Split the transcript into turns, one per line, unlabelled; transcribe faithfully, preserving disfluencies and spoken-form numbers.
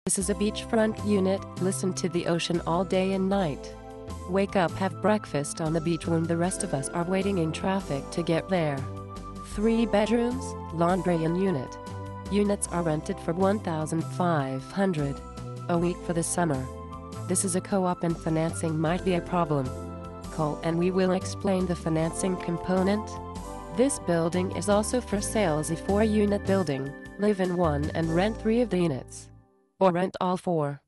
This is a beachfront unit. Listen to the ocean all day and night. Wake up, have breakfast on the beach when the rest of us are waiting in traffic to get there. Three bedrooms, laundry and unit. Units are rented for one thousand five hundred dollars a week for the summer. This is a co-op and financing might be a problem. Call and we will explain the financing component. This building is also for sale as a four-unit building. Live in one and rent three of the units. Or rent all four.